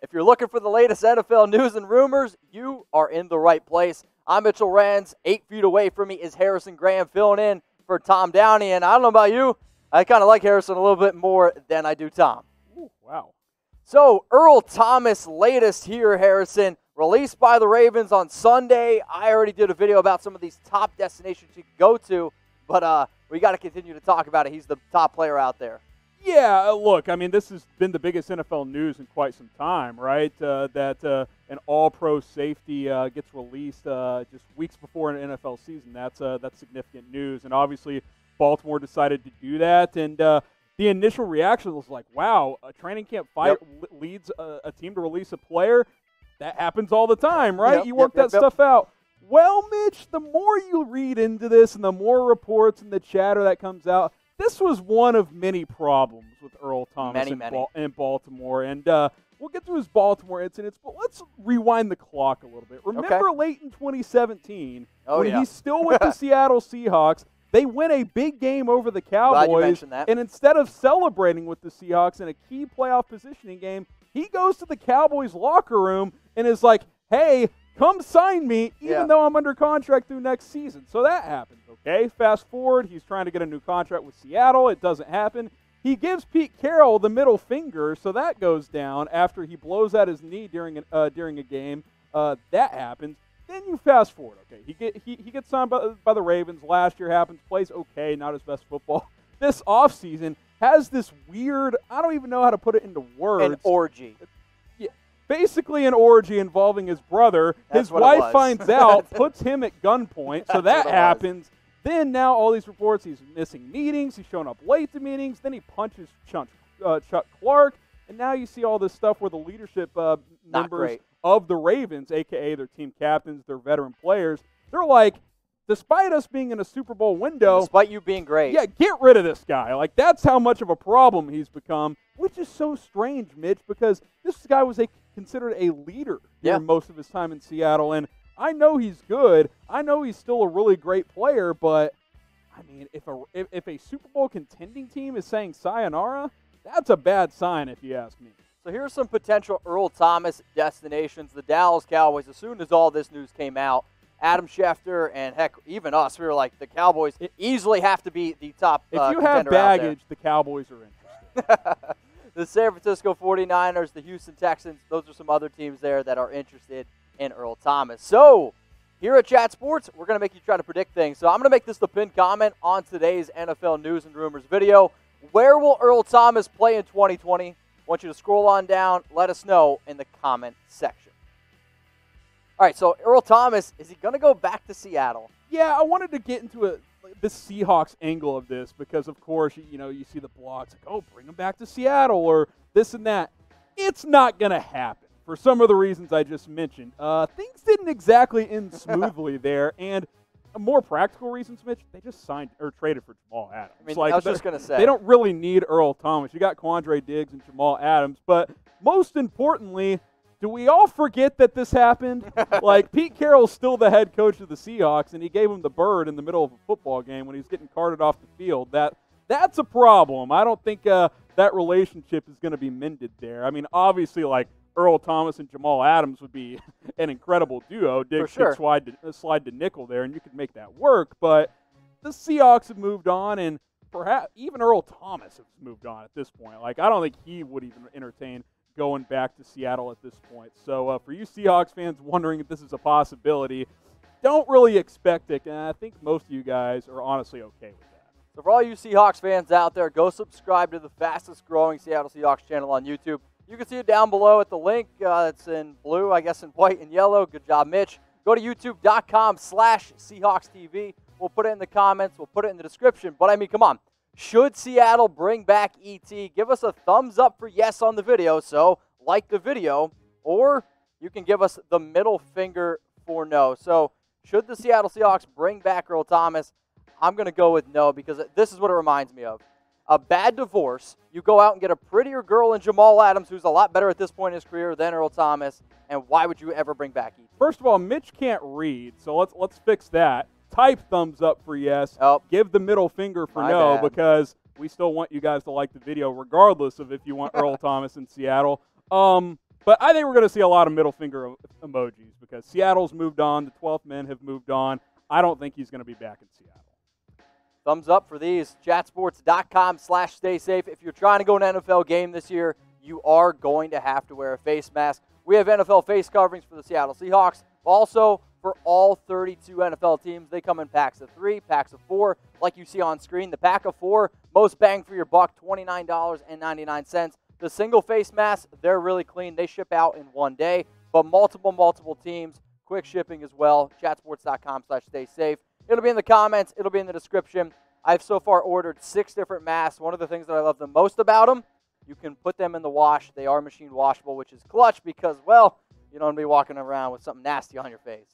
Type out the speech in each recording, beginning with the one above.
If you're looking for the latest NFL news and rumors, you are in the right place. I'm Mitchell Renz. 8 feet away from me is Harrison Graham filling in for Tom Downey. And I don't know about you, I kind of like Harrison a little bit more than I do Tom. Ooh, wow. So Earl Thomas, latest here, Harrison, released by the Ravens on Sunday. I already did a video about some of these top destinations you can go to, but we got to continue to talk about it. He's the top player out there. Yeah, look, I mean, this has been the biggest NFL news in quite some time, right? That an all-pro safety gets released just weeks before an NFL season. That's significant news. And obviously, Baltimore decided to do that. And the initial reaction was like, wow, a training camp fight leads a team to release a player? That happens all the time, right? You work that stuff out. Well, Mitch, the more you read into this and the more reports and the chatter that comes out, this was one of many problems with Earl Thomas in Baltimore. And we'll get to his Baltimore incidents, but let's rewind the clock a little bit. Remember late in 2017 when he's still with the Seattle Seahawks, they win a big game over the Cowboys. Glad you mentioned that. And instead of celebrating with the Seahawks in a key playoff positioning game, he goes to the Cowboys locker room and is like, hey, come sign me, even though I'm under contract through next season. So that happens, okay? Fast forward, he's trying to get a new contract with Seattle. It doesn't happen. He gives Pete Carroll the middle finger, so that goes down after he blows out his knee during a game. That happens. Then you fast forward, okay? He gets signed by the Ravens. Last year happens, plays okay, not his best football. This offseason has this weird, I don't even know how to put it into words. An orgy. Basically an orgy involving his brother. His wife finds out, puts him at gunpoint, so that happens. Then now all these reports, he's missing meetings, he's showing up late to meetings, then he punches Chuck Clark, and now you see all this stuff where the leadership members of the Ravens, a.k.a. their team captains, their veteran players, they're like, despite us being in a Super Bowl window. Despite you being great. Yeah, get rid of this guy. Like, that's how much of a problem he's become, which is so strange, Mitch, because this guy was considered a leader during most of his time in Seattle. And I know he's good. I know he's still a really great player, but, I mean, if a Super Bowl contending team is saying sayonara, that's a bad sign if you ask me. So here's some potential Earl Thomas destinations. The Dallas Cowboys, as soon as all this news came out, Adam Schefter and, heck, even us, we were like, the Cowboys easily have to be the top If you have baggage, the Cowboys are interested. The San Francisco 49ers, the Houston Texans, those are some other teams there that are interested in Earl Thomas. So here at Chat Sports, we're going to make you try to predict things. So I'm going to make this the pinned comment on today's NFL News and Rumors video. Where will Earl Thomas play in 2020? I want you to scroll on down. Let us know in the comment section. All right, so Earl Thomas, is he going to go back to Seattle? Yeah, I wanted to get into the Seahawks angle of this because, of course, you see the blogs like, oh, bring him back to Seattle or this and that. It's not going to happen for some of the reasons I just mentioned. Things didn't exactly end smoothly there, and more practical reasons, Mitch, they just signed or traded for Jamal Adams. I mean, I was just going to say. They don't really need Earl Thomas. You got Quandre Diggs and Jamal Adams, but most importantly, do we all forget that this happened? Like, Pete Carroll's still the head coach of the Seahawks, and he gave him the bird in the middle of a football game when he was getting carted off the field. That's a problem. I don't think that relationship is going to be mended there. I mean, obviously, like, Earl Thomas and Jamal Adams would be an incredible duo. Diggs could slide to nickel there, and you could make that work. But the Seahawks have moved on, and perhaps even Earl Thomas has moved on at this point. Like, I don't think he would even entertain going back to Seattle at this point. So for you Seahawks fans wondering if this is a possibility, don't really expect it. And I think most of you guys are honestly okay with that. So for all you Seahawks fans out there, go subscribe to the fastest growing Seattle Seahawks channel on YouTube. You can see it down below at the link. It's in blue, I guess in white and yellow. Good job, Mitch. Go to youtube.com/SeahawksTV. We'll put it in the comments. We'll put it in the description. But, I mean, come on. Should Seattle bring back E.T.? Give us a thumbs up for yes on the video, so like the video, or you can give us the middle finger for no. So should the Seattle Seahawks bring back Earl Thomas? I'm going to go with no because this is what it reminds me of. A bad divorce, you go out and get a prettier girl in Jamal Adams, who's a lot better at this point in his career than Earl Thomas, and why would you ever bring back E.T.? First of all, Mitch can't read, so let's fix that. Type thumbs up for yes. Give the middle finger for no because we still want you guys to like the video regardless of if you want Earl Thomas in Seattle. But I think we're going to see a lot of middle finger emojis because Seattle's moved on. The 12th men have moved on. I don't think he's going to be back in Seattle. Thumbs up for these. Chatsports.com/staysafe. If you're trying to go to an NFL game this year, you are going to have to wear a face mask. We have NFL face coverings for the Seattle Seahawks. Also, for all 32 NFL teams, they come in packs of 3, packs of 4. Like you see on screen, the pack of 4, most bang for your buck, $29.99. The single face masks, they're really clean. They ship out in one day. But multiple teams, quick shipping as well. Chatsports.com/staysafe. It'll be in the comments. It'll be in the description. I've so far ordered 6 different masks. One of the things that I love the most about them, you can put them in the wash. They are machine washable, which is clutch because, well, you don't want to be walking around with something nasty on your face.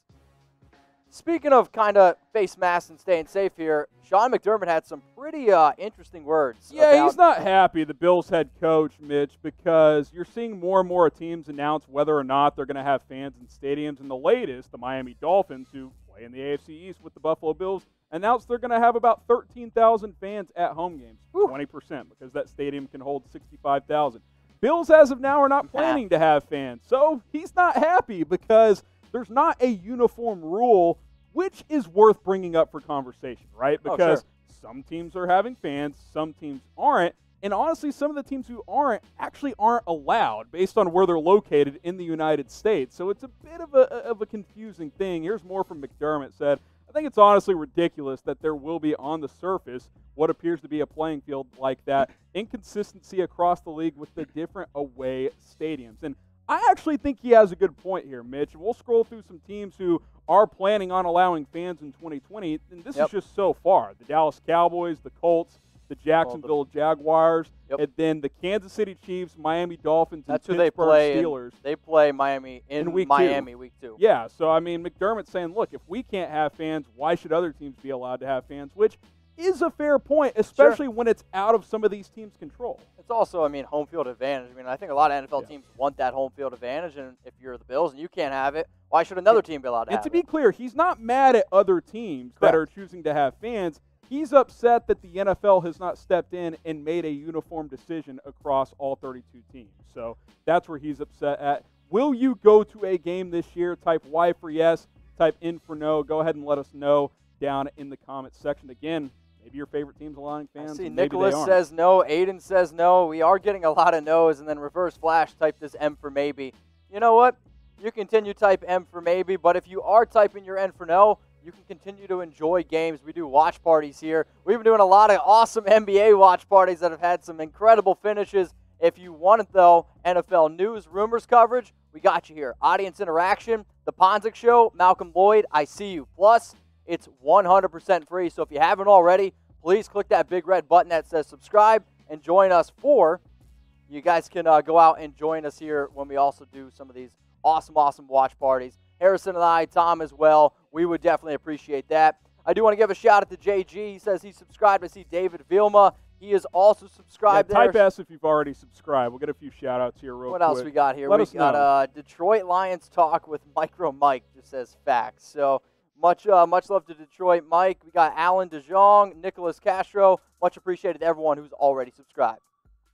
Speaking of kind of face masks and staying safe here, Sean McDermott had some pretty interesting words. Yeah, he's not happy, the Bills head coach, Mitch, because you're seeing more and more teams announce whether or not they're going to have fans in stadiums. And the latest, the Miami Dolphins, who play in the AFC East with the Buffalo Bills, announced they're going to have about 13,000 fans at home games, 20%, because that stadium can hold 65,000. Bills, as of now, are not planning to have fans. So he's not happy because there's not a uniform rule, which is worth bringing up for conversation, right? Because some teams are having fans, some teams aren't. And honestly, some of the teams who aren't actually aren't allowed based on where they're located in the United States. So it's a bit of a confusing thing. Here's more from McDermott said, I think it's honestly ridiculous that there will be on the surface what appears to be a playing field like that. Inconsistency across the league with the different away stadiums. And I actually think he has a good point here, Mitch. We'll scroll through some teams who are planning on allowing fans in 2020, and this is just so far. The Dallas Cowboys, the Colts, the Jacksonville Jaguars, and then the Kansas City Chiefs, Miami Dolphins, and Pittsburgh Steelers. They play Miami in week 2. Yeah, so, I mean, McDermott's saying, look, if we can't have fans, why should other teams be allowed to have fans, which is a fair point, especially when it's out of some of these teams' control. It's also, I mean, home field advantage. I mean, I think a lot of NFL teams want that home field advantage, and if you're the Bills and you can't have it, why should another team be allowed to have it? And to be clear, he's not mad at other teams that are choosing to have fans. He's upset that the NFL has not stepped in and made a uniform decision across all 32 teams. So that's where he's upset at. Will you go to a game this year? Type Y for yes, type in for no. Go ahead and let us know down in the comments section. Again, maybe your favorite team's allowing fans. I see Nicholas says no. Aiden says no. We are getting a lot of no's. And then reverse flash, type this M for maybe. You know what? You continue type M for maybe. But if you are typing your N for no, you can continue to enjoy games. We do watch parties here. We've been doing a lot of awesome NBA watch parties that have had some incredible finishes. If you want it, though, NFL news, rumors coverage, we got you here. Audience interaction, The Ponzik Show, Malcolm Lloyd, I See You. Plus, it's 100% free. So if you haven't already, please click that big red button that says subscribe and join us for. You guys can go out and join us here when we also do some of these awesome watch parties. Harrison and I, Tom as well, we would definitely appreciate that. I do want to give a shout out to JG. He says he's subscribed. I see David Vilma. He is also subscribed there. Type S if you've already subscribed. We'll get a few shout-outs here real quick. What else we got here? We got Detroit Lions Talk with Micro Mike, just says facts. So much love to Detroit Mike. We got Alan DeJong, Nicholas Castro. Much appreciated to everyone who's already subscribed.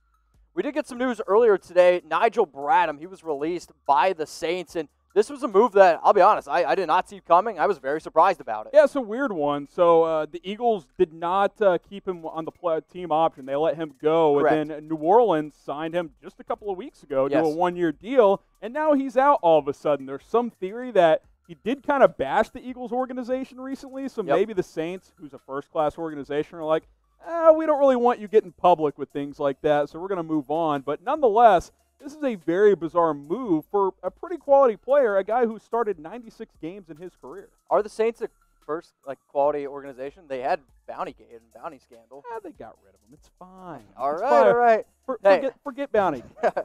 We did get some news earlier today. Nigel Bradham, he was released by the Saints, and this was a move that, I'll be honest, I did not see coming. I was very surprised about it. Yeah, it's a weird one. So the Eagles did not keep him on the team option. They let him go. Correct. And then New Orleans signed him just a couple of weeks ago to a one-year deal, and now he's out all of a sudden. There's some theory that he did kind of bash the Eagles organization recently, so maybe the Saints, who's a first-class organization, are like, we don't really want you getting public with things like that, so we're going to move on. But nonetheless, this is a very bizarre move for a pretty quality player, a guy who started 96 games in his career. Are the Saints a first quality organization? They had bounty scandal. They got rid of him. It's fine. All right. Forget bounty.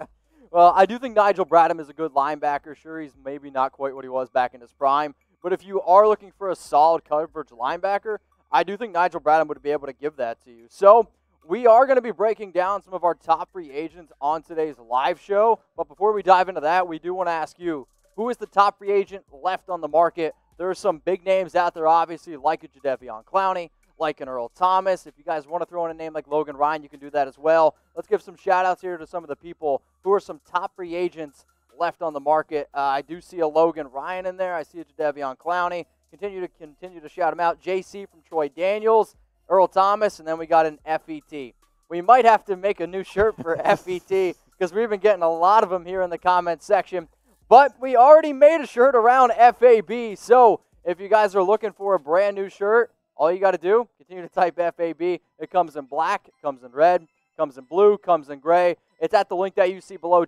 Well, I do think Nigel Bradham is a good linebacker. Sure, he's maybe not quite what he was back in his prime, but if you are looking for a solid coverage linebacker, I do think Nigel Bradham would be able to give that to you. So we are going to be breaking down some of our top free agents on today's live show. But before we dive into that, we do want to ask you, who is the top free agent left on the market? There are some big names out there, obviously, like a Jadeveon Clowney, like an Earl Thomas. If you guys want to throw in a name like Logan Ryan, you can do that as well. Let's give some shout-outs here to some of the people who are some top free agents left on the market. I do see a Logan Ryan in there. I see a Jadeveon Clowney. Continue to shout him out. JC from Troy Daniels, Earl Thomas, and then we got an FET. We might have to make a new shirt for FET because we've been getting a lot of them here in the comments section. But we already made a shirt around FAB, so if you guys are looking for a brand new shirt, all you got to do, continue to type FAB. It comes in black, it comes in red, comes in blue, comes in gray. It's at the link that you see below,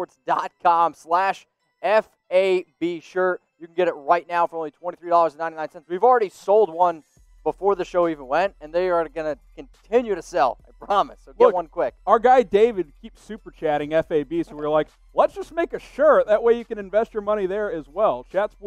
chatsports.com/FAB shirt. You can get it right now for only $23.99. We've already sold one before the show even went, and they are going to continue to sell. I promise. So get one quick. Our guy David keeps super chatting FAB, so we're like, let's just make a shirt. That way you can invest your money there as well.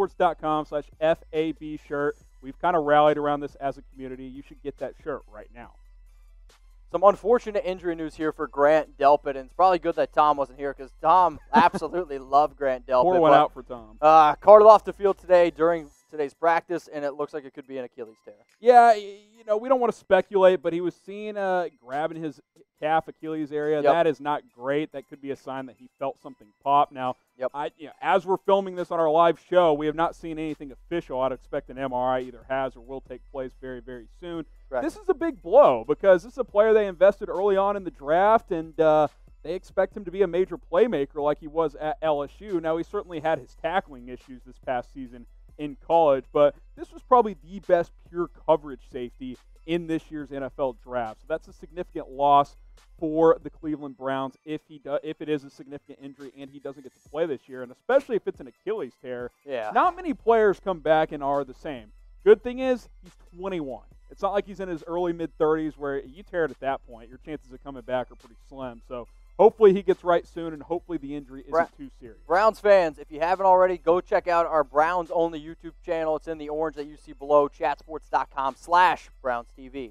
Chatsports.com/FAB shirt. We've kind of rallied around this as a community. You should get that shirt right now. Some unfortunate injury news here for Grant Delpit, and it's probably good that Tom wasn't here because Tom absolutely loved Grant Delpit. Pour one out for Tom. Carted off the field today during today's practice, and it looks like it could be an Achilles tear. Yeah, we don't want to speculate, but he was seen grabbing his calf Achilles area. Yep. That is not great. That could be a sign that he felt something pop. Now, yep. As we're filming this on our live show, we have not seen anything official. I'd expect an MRI either has or will take place very, very soon. Correct. This is a big blow because this is a player they invested early on in the draft, and they expect him to be a major playmaker like he was at LSU. Now, he certainly had his tackling issues this past season in college, but this was probably the best pure coverage safety in this year's NFL draft. So that's a significant loss for the Cleveland Browns if it is a significant injury and he doesn't get to play this year, and especially if it's an Achilles tear. Yeah. Not many players come back and are the same. Good thing is he's 21. It's not like he's in his early mid-30s where you tear it at that point. Your chances of coming back are pretty slim. So hopefully he gets right soon, and hopefully the injury isn't too serious. Browns fans, if you haven't already, go check out our Browns-only YouTube channel. It's in the orange that you see below, chatsports.com/BrownsTV.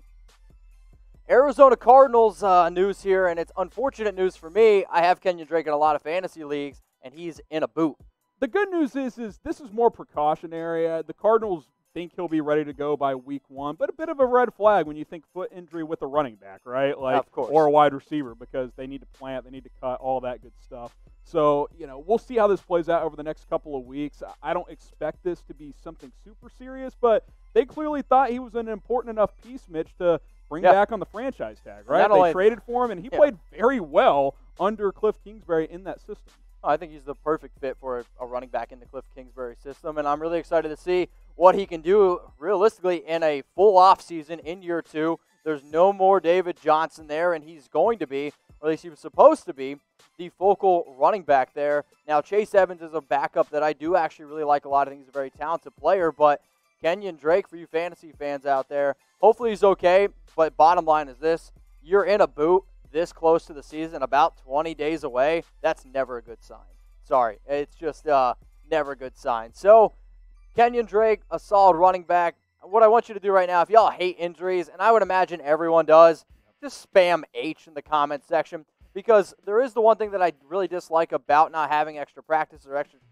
Arizona Cardinals news here, and it's unfortunate news for me. I have Kenyan Drake in a lot of fantasy leagues, and he's in a boot. The good news is this is more precautionary. The Cardinals think he'll be ready to go by week 1, but a bit of a red flag when you think foot injury with a running back, right? Of course. Or a wide receiver, because they need to plant, they need to cut, all that good stuff. So, we'll see how this plays out over the next couple of weeks. I don't expect this to be something super serious, but they clearly thought he was an important enough piece, Mitch, to bring back on the franchise tag, right? They traded for him, and he played very well under Cliff Kingsbury in that system. I think he's the perfect fit for a running back in the Cliff Kingsbury system, and I'm really excited to see what he can do realistically in a full offseason in year 2. There's no more David Johnson there, and he's going to be, or at least he was supposed to be, the focal running back there. Now, Chase Evans is a backup that I do actually really like a lot. I think he's a very talented player, but Kenyan Drake, for you fantasy fans out there, hopefully he's okay, but bottom line is this: you're in a boot this close to the season, about 20 days away. That's never a good sign. Sorry, it's just never a good sign. So, Kenyan Drake, a solid running back. What I want you to do right now, if y'all hate injuries, and I would imagine everyone does, just spam H in the comments section, because there is the one thing that I really dislike about not having extra practice or extra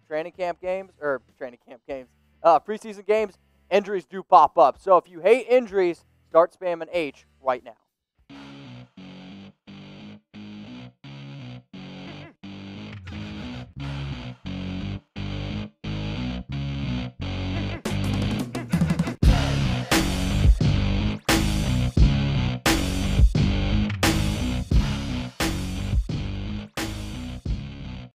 preseason games. Injuries do pop up. So if you hate injuries, start spamming H right now.